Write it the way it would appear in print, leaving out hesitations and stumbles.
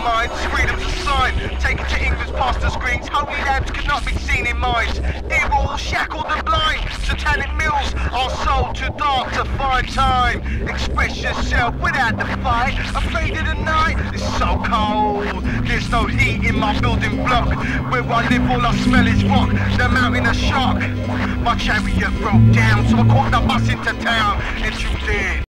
minds, freedom's a sign. Taken to England's past the screens, holy lamps cannot be seen in minds. They were all shackled and blind. Satanic mills are sold too dark to find time. Express yourself without the fight. Afraid of the night, it's so cold. There's no heat in my building block. Where I live, all I smell is rock. The mountain of shock. My chariot broke down, so I caught the bus into town. And you did.